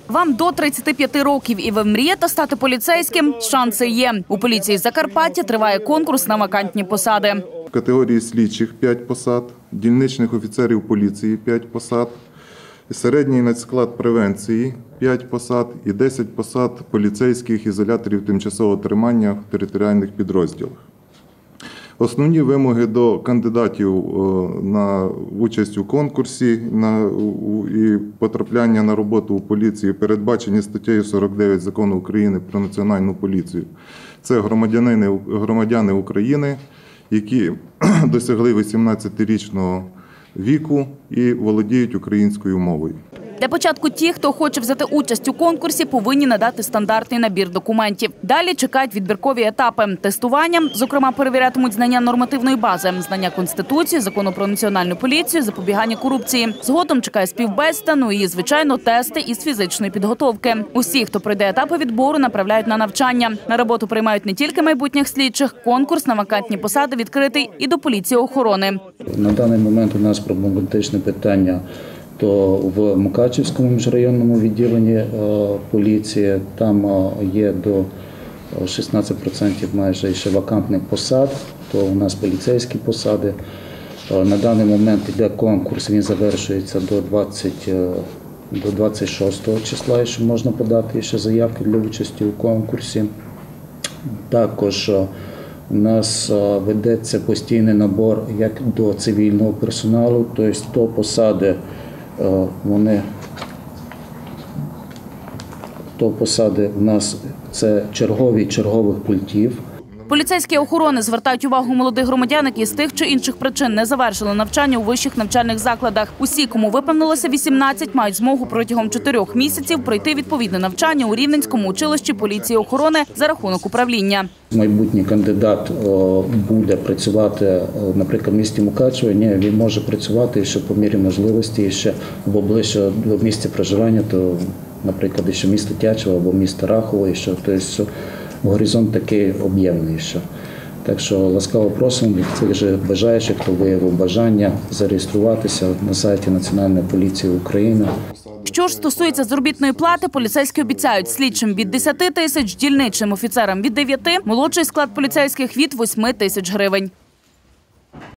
Вам до 35 років і ви мрієте стати поліцейським? Шанси є. У поліції Закарпаття триває конкурс на вакантні посади. В категорії слідчих 5 посад, дільничних офіцерів поліції 5 посад, середній надсклад превенції 5 посад і 10 посад поліцейських ізоляторів тимчасового тримання в територіальних підрозділах. Основні вимоги до кандидатів на участь у конкурсі і потрапляння на роботу у поліції передбачені статтею 49 Закону України про Національну поліцію. Це громадяни України, які досягли 18-річного віку і володіють українською мовою. Для початку ті, хто хоче взяти участь у конкурсі, повинні надати стандартний набір документів. Далі чекають відбіркові етапи. Тестування, зокрема, перевірятимуть знання нормативної бази, знання Конституції, Закону про Національну поліцію, запобігання корупції. Згодом чекає співбесіда, і, звичайно, тести із фізичної підготовки. Усі, хто пройде етапи відбору, направляють на навчання. На роботу приймають не тільки майбутніх слідчих. Конкурс на вакантні посади відкритий і до поліції охорони. На даний момент у нас проблематичне питання то в Мукачівському міжрайонному відділенні поліції, там є до 16% майже ще вакантних посад, то у нас поліцейські посади. На даний момент йде конкурс, він завершується до 26 числа, що можна подати ще заявки для участі у конкурсі. Також у нас ведеться постійний набор як до цивільного персоналу, тобто то посади, у нас це чергових пультів. Поліцейські охорони звертають увагу молодих громадян, які з тих чи інших причин не завершили навчання у вищих навчальних закладах. Усі, кому виповнилося 18, мають змогу протягом 4 місяців пройти відповідне навчання у Рівненському училищі поліції охорони за рахунок управління. Майбутній кандидат буде працювати, наприклад, в місті Мукачево. Ні, він може працювати ще по мірі можливості, ще або ближче до місця проживання, то, наприклад, ще місто Тячево або місто Рахово, тобто горизонт такий об'ємний. Так що ласкаво просимо від цих бажаючих, хто виявив бажання зареєструватися на сайті Національної поліції України. Що ж стосується заробітної плати, поліцейські обіцяють слідчим від 10 тисяч, дільничним офіцерам від 9, молодший склад поліцейських від 8 тисяч гривень.